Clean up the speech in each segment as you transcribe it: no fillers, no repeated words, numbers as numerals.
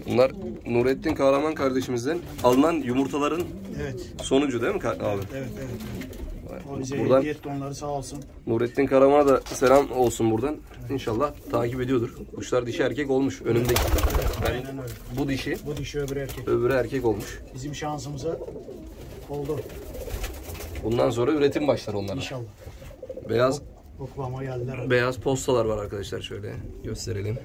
Bunlar Nurettin Kahraman kardeşimizden alınan yumurtaların sonucu değil mi abi? Evet. O bize buradan hediye etti, onları sağ olsun. Nurettin Kahraman'a da selam olsun buradan. İnşallah takip ediyordur. Kuşlar dişi erkek olmuş önümdeki. Aynen öyle. Bu dişi. Bu dişi, öbürü erkek. Öbürü erkek olmuş. Bizim şansımıza oldu. Bundan sonra üretim başlar onlara. İnşallah. Beyaz Oklama geldiler. beyaz postalar var arkadaşlar, şöyle gösterelim.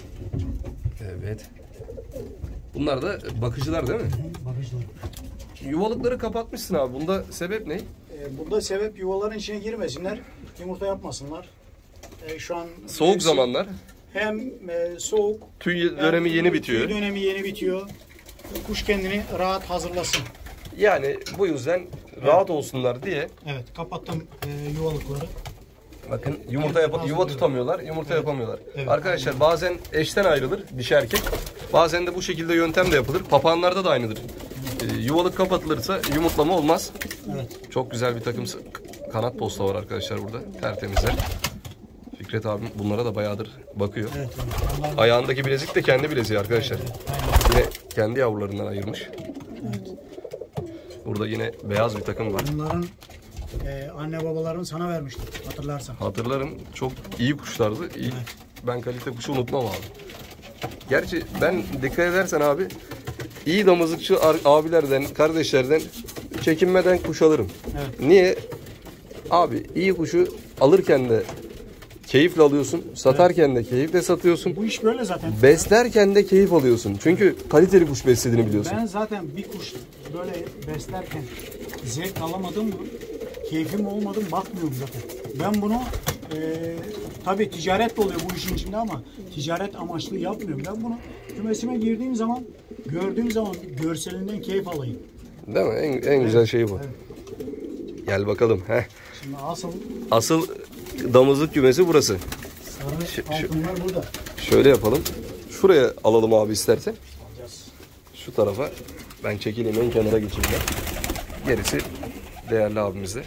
Evet. Bunlar da bakıcılar değil mi? Bakıcılar. Yuvalıkları kapatmışsın abi. Bunda sebep ne? Burada sebep yuvaların içine girmesinler, yumurta yapmasınlar. Şu an Soğuk zamanlar. hem soğuk, Tüy dönemi yeni bitiyor. Tüy dönemi yeni bitiyor. Kuş kendini rahat hazırlasın. Yani bu yüzden rahat olsunlar diye. Evet, kapattım yuvalıkları. Bakın yumurta yuva tutamıyorlar, yumurta yapamıyorlar. Evet, Arkadaşlar bazen eşten ayrılır dişi erkek. Bazen de bu şekilde yöntem de yapılır. Papağanlarda da aynıdır. Yuvalık kapatılırsa yumurtlama olmaz. Evet. Çok güzel bir takım kanat posta var arkadaşlar burada. Tertemizler. Fikret abim bunlara da bayağıdır bakıyor. Evet. Ayağındaki bilezik de kendi bileziği arkadaşlar. Yine kendi yavrularından ayırmış. Evet. Burada yine beyaz bir takım var. Bunların anne babalarını sana vermiştim, hatırlarsan. Hatırlarım. Çok iyi kuşlardı. İyi. Evet. Ben kalite kuşu unutmam abi. Gerçi ben dikkat edersen abi, iyi damızlıkçı abilerden, kardeşlerden çekinmeden kuş alırım. Evet. Niye? Abi iyi kuşu alırken de keyifle alıyorsun, satarken de keyifle satıyorsun. Bu iş böyle zaten. Beslerken de keyif alıyorsun. Çünkü kaliteli kuş beslediğini biliyorsun. Ben zaten bir kuş böyle beslerken zevk alamadım mı, keyfim olmadı mı bakmıyorum zaten. Ben bunu tabii ticaret de oluyor bu işin içinde ama ticaret amaçlı yapmıyorum. Ben bunu kümesime girdiğim zaman, gördüğüm zaman görselinden keyif alayım. Değil mi? En güzel şey bu. Evet. Gel bakalım. Heh. Şimdi Asıl damızlık kümesi burası. sarı altınlar burada. Şöyle yapalım. Şuraya alalım abi istersen. Alacağız. Şu tarafa. Ben çekileyim, en kenara geçeyim ben. Gerisi değerli abimizde.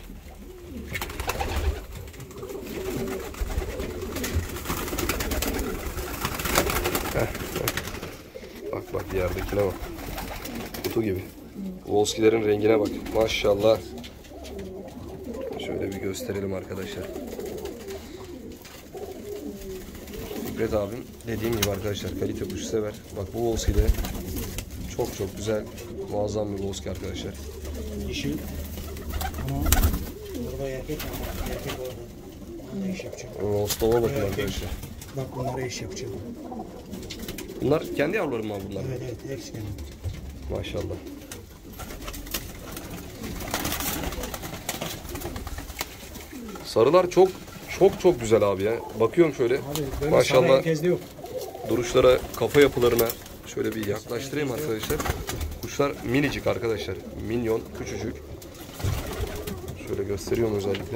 Bak yerdekine bak. Kutu gibi. Volskilerin rengine bak. Maşallah. Şöyle bir gösterelim arkadaşlar. Fikret abim dediğim gibi arkadaşlar kalite kuşu sever. Bak bu Volski de çok güzel, muazzam bir Volski arkadaşlar. Dişi. Ama burada erkek orada. Bunlar iş yapacak. Rostova bakın arkadaşlar. Bak bunlara iş yapacak. Bunlar kendi yavruları mı abi bunlar? Evet, hepsi kendi. Maşallah. Sarılar çok güzel abi ya. Bakıyorum şöyle. Abi böyle maşallah. sarı herkeste yok. Duruşlara, kafa yapılarına şöyle bir yaklaştırayım arkadaşlar. Kuşlar minicik arkadaşlar. Minyon, küçücük. Şöyle gösteriyorum özellikle.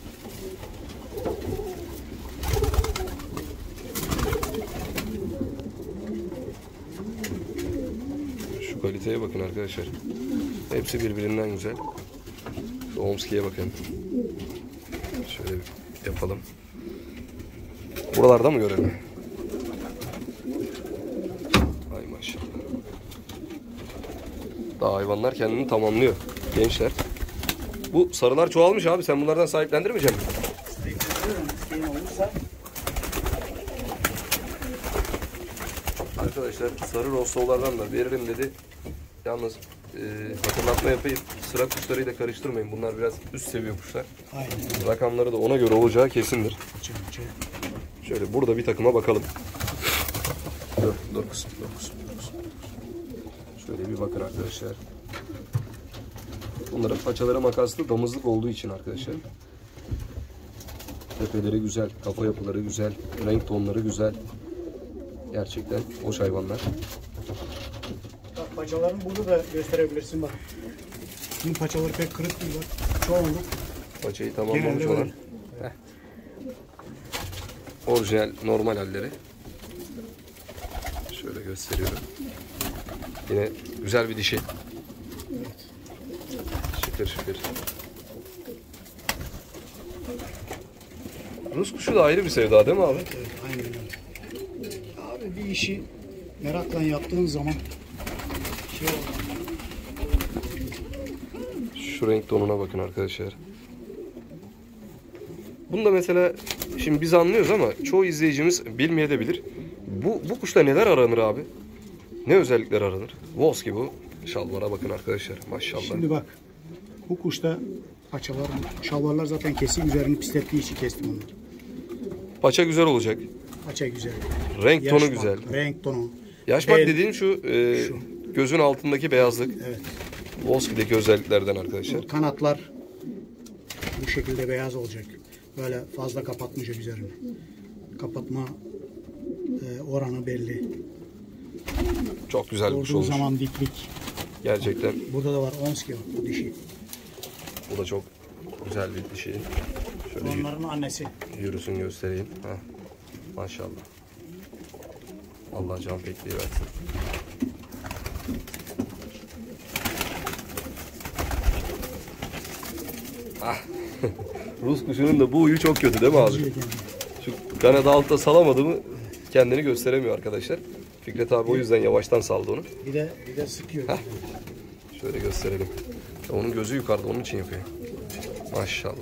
Şu kaliteye bakın arkadaşlar. Hepsi birbirinden güzel. Şu Omski'ye bakın. Şöyle bir yapalım. Buralarda mı görelim? Ay maşallah. Daha hayvanlar kendini tamamlıyor. Gençler. Bu sarılar çoğalmış abi. Sen bunlardan sahiplendirmeyecek misin? Arkadaşlar sarı rostovlardan da veririm dedi. Yalnız hatırlatma yapayım. Sıra kuşlarıyla karıştırmayın. Bunlar biraz üst seviye kuşlar. Aynen. Rakamları da ona göre olacağı kesindir. Şöyle burada bir takıma bakalım. Dur kızım. Şöyle bir bakın arkadaşlar. Bunların paçaları makaslı, damızlık olduğu için arkadaşlar. Tepeleri güzel, kafa yapıları güzel, renk tonları güzel. Gerçekten hoş hayvanlar. Bak paçaların burada da gösterebilirsin bak. Bunun paçaları pek kırık değil bak. Çoğunluk. Paçayı tamamlamış Genelde olan. böyle. Orijinal, normal halleri. Şöyle gösteriyorum. Yine güzel bir dişi. Şıkır. Rus kuşu da ayrı bir sevda değil mi abi? Evet, aynen öyle. Abi bir işi merakla yaptığın zaman şey olur. Şu renk tonuna bakın arkadaşlar. Bunda mesela şimdi biz anlıyoruz ama çoğu izleyicimiz bilmeyebilir. Bu kuşta neler aranır abi? Ne özellikler aranır? Wolski bu. Şalvara bakın arkadaşlar. Maşallah. Şimdi bak. Bu kuşta paçalar, şalvarlar zaten kesik üzerini pislettiği için kestim onları. Paça güzel olacak. Paça güzel. Renk tonu Yaş güzel. bak, renk tonu. Yaşmak El. dediğim şu gözün altındaki beyazlık. Evet. Wolski'deki özelliklerden arkadaşlar. Kanatlar bu şekilde beyaz olacak. Böyle fazla kapatmayacak üzerini. Kapatma oranı belli. Çok güzel bir kuş Olduğu olmuş. zaman diklik. Gerçekten Burada da var 12 bu dişi. bu da çok güzel bir dişi. Şöyle Onların annesi. yürüsün göstereyim. Heh. Maşallah. Allah can pekliği versin. Ah. Rus kuşunun da bu uyu çok kötü değil mi abi? Şu kanadı altta salamadı mı kendini gösteremiyor arkadaşlar. Fikret abi o yüzden yavaştan saldı onu. Bir de sıkıyor. Şöyle gösterelim. Ya onun gözü yukarıda, onun için yapıyor. Maşallah.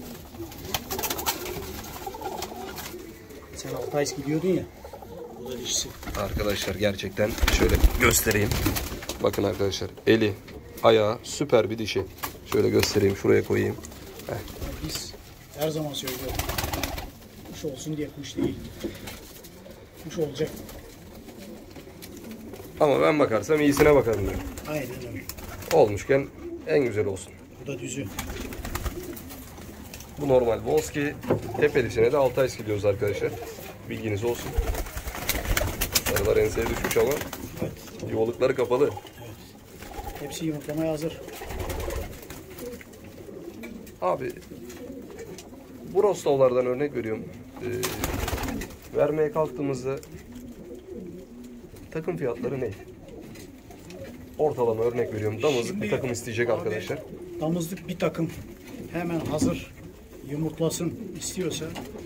Sen Altaysk gidiyordun ya. Bu da dişisi. Arkadaşlar gerçekten şöyle göstereyim. Bakın arkadaşlar eli, ayağı süper bir dişi. Şöyle göstereyim, şuraya koyayım. Heh. Biz her zaman söylüyoruz. Kuş olsun diye kuş değil. Kuş olacak. Ama ben bakarsam iyisine bakarım diyorum. Aynen öyle. Olmuşken en güzel olsun. Bu da düzü. Bu normal Wolski, tepe dişine de Altaysk gidiyoruz arkadaşlar. Bilginiz olsun. Sarılar enseye düşmüş ama yuvalıkları kapalı. Hepsi yumurtlamaya hazır. Abi bu Rostovlardan örnek veriyorum. Vermeye kalktığımızda takım fiyatları ne? Ortalama örnek veriyorum. Damızlık bir takım isteyecek Abi, arkadaşlar. Damızlık bir takım hemen hazır yumurtlasın istiyorsa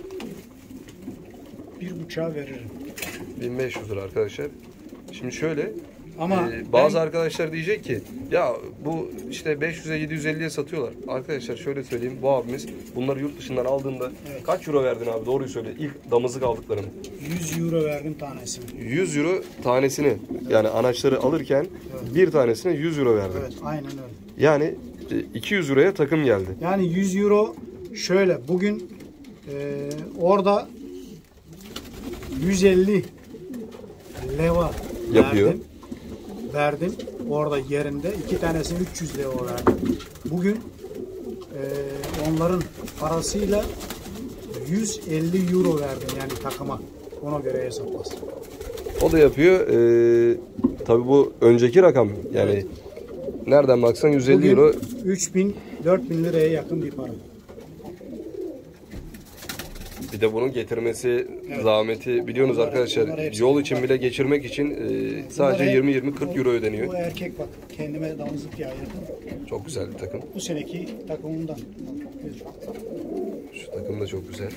1,5'a veririm. 1500 lira arkadaşlar. Şimdi şöyle Ama bazı ben- arkadaşlar diyecek ki ya bu işte 500'e 750'ye satıyorlar. Arkadaşlar şöyle söyleyeyim, bu abimiz bunları yurt dışından aldığında kaç euro verdin abi, doğruyu söyle, ilk damızlık aldıklarını? 100 euro verdim tanesini. 100 euro tanesini, yani anaçları alırken bir tanesine 100 euro verdi. Evet, aynen öyle. Yani 200 euroya takım geldi. Yani 100 euro şöyle bugün orada 150 leva Yapıyor. verdim orada yerinde. 2 tanesini 300 leva verdim. Bugün onların parasıyla 150 euro verdim yani takıma. Ona göre hesaplasın. O da yapıyor. Tabii bu önceki rakam. Yani Evet. nereden baksan 150 Bugün euro. 3000-4000 liraya yakın bir para. Bir de bunun getirmesi, zahmeti biliyorsunuz Bunlar arkadaşlar. hepsi- Yol için bile geçirmek için sadece Bunlar hep- 20-20-40 euro ödeniyor. Bu erkek bak kendime damızlık diye ayırdım. Çok güzel bir takım. Bu seneki takımımdan. Şu takım da çok güzel.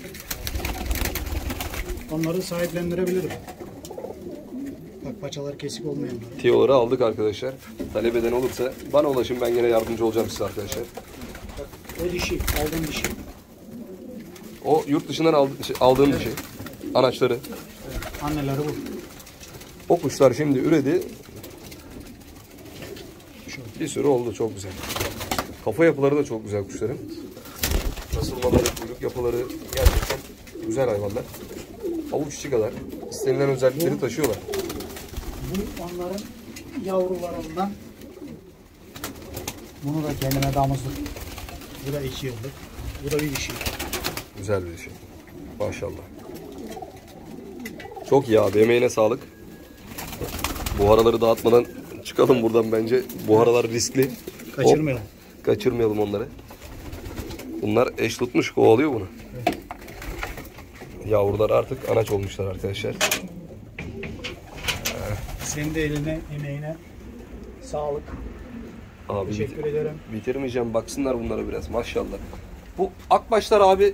Onları sahiplendirebilirim. Bak paçaları kesik olmayanlar. Tiyoları aldık arkadaşlar. Talep eden olursa bana ulaşın, ben yine yardımcı olacağım size arkadaşlar. Bak o dişi, aldığım dişi. O yurt dışından aldığım bir şey. Anaçları. Anneleri bu. O kuşlar şimdi üredi. Şu. Bir sürü oldu, çok güzel. Kafa yapıları da çok güzel kuşların. Kasılmaları, kuyruk yapıları gerçekten güzel hayvanlar. Avuç içi kadar istenilen özellikleri taşıyorlar. Bu onların yavrularından. Bunu da kendime damızlık. Bu da 2 yıllık. Bu da bir dişi. Güzel bir şey. Maşallah. Çok iyi abi, emeğine sağlık. Buharaları dağıtmadan çıkalım buradan bence. Buharalar riskli. Kaçırmayalım. Hop, kaçırmayalım onları. Bunlar eş tutmuş, kovalıyor bunu. Yavrular artık anaç olmuşlar arkadaşlar. Senin de eline, emeğine sağlık. Abi Teşekkür ederim. bitirmeyeceğim, baksınlar bunlara biraz maşallah. Bu akbaşlar abi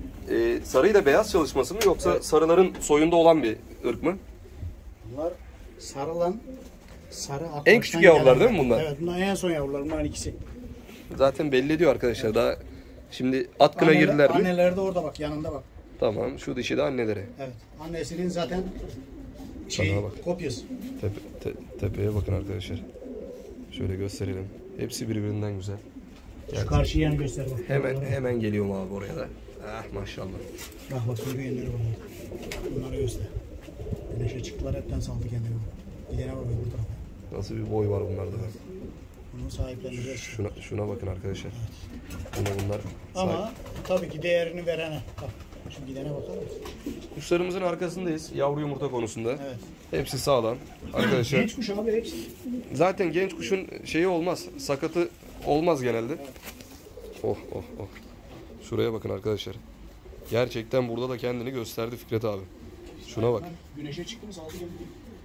sarıyla beyaz çalışması mı, yoksa sarıların soyunda olan bir ırk mı? Bunlar Sarılan sarı akbaştan En küçük yavrular gelen- değil mi bunlar? Evet, bunlar en son yavrular. Bunların ikisi. Zaten belli ediyor arkadaşlar. Daha şimdi at kına girdiler mi? Anneleri de orada bak, yanında bak. Tamam. Şu dişi de anneleri. Evet. Annesinin zaten Sana bak. kopyası. Tepeye bakın arkadaşlar. Şöyle gösterelim. Hepsi birbirinden güzel. Şu karşı yanı göster bak. Hemen geliyorum abi oraya da. Ah maşallah. Bak bak, yürüyenleri var. Bunları göster. Güneşe çıktılar, hepten saldı kendini. Gidene bak bu tarafa. Nasıl bir boy var bunlarda. Bunu sahipleneceğiz. Şuna bakın arkadaşlar. Bunlar Ama tabii ki değerini verene. Bak şu gidene bakar mısın? Kuşlarımızın arkasındayız. Yavru yumurta konusunda. Evet. Hepsi sağlam. Arkadaşlar Genç kuş abi hepsi. zaten genç kuşun şeyi olmaz. Sakatı olmaz genelde. Oh. Şuraya bakın arkadaşlar. Gerçekten burada da kendini gösterdi Fikret abi. Şuna bak. Güneşe çıktı mı saldı kendini.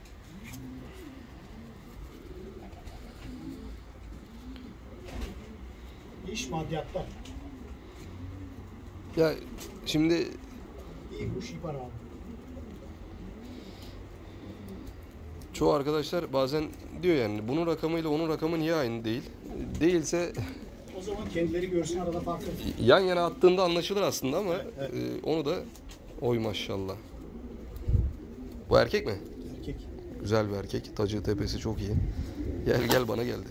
İş maddiyatta. Ya şimdi İyi kuş iyi para abi. çoğu arkadaşlar bazen diyor yani bunun rakamıyla onun rakamı niye aynı değil? Değilse O zaman kendileri görsün, arada farklı. yan yana attığında anlaşılır aslında ama onu da oy maşallah. Bu erkek mi? Erkek. Güzel bir erkek. Tacı tepesi çok iyi. Gel bana geldi.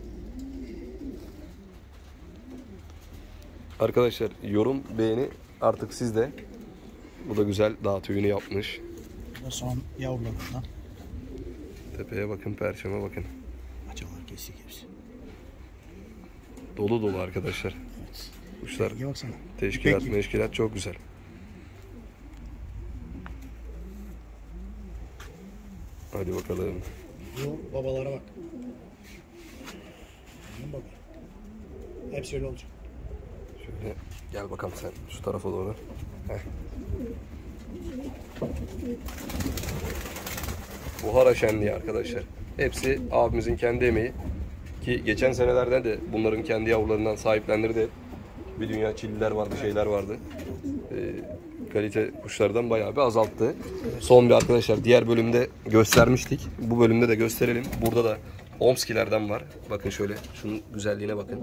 Arkadaşlar yorum beğeni artık sizde. Bu da güzel dağ tüyünü yapmış. Bu da son yavrularından. Tepeye bakın, perçeme bakın. Açalar kesik hepsi. Dolu arkadaşlar. Evet. Kuşlar İyi baksana. teşkilat İpek meşkilat çok güzel. Hadi bakalım. Bu babalara bak. Baba. Hepsi öyle olacak. Şöyle gel bakalım sen şu tarafa doğru. Heh. Buhara şenliği arkadaşlar. Hepsi abimizin kendi emeği. Ki geçen senelerden de bunların kendi yavrularından sahiplendirdi. Bir dünya çilliler vardı, şeyler vardı. Kalite kuşlardan bayağı bir azalttı. Son bir arkadaşlar diğer bölümde göstermiştik. Bu bölümde de gösterelim. Burada da Omskilerden var. Bakın şöyle şunun güzelliğine bakın.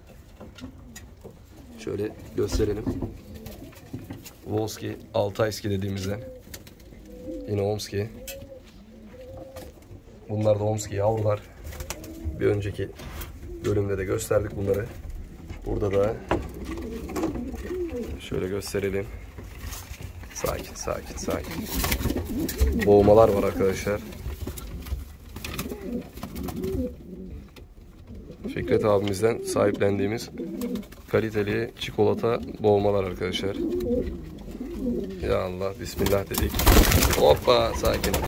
Şöyle gösterelim. Volski, Altayski dediğimizden. Yine Omski. Bunlar da Omski yavrular. Bir önceki bölümde de gösterdik bunları. Burada da şöyle gösterelim. Sakin. Boğmalar var arkadaşlar. Fikret abimizden sahiplendiğimiz kaliteli çikolata boğmalar arkadaşlar. Ya Allah, bismillah dedik. Hoppa, sakin.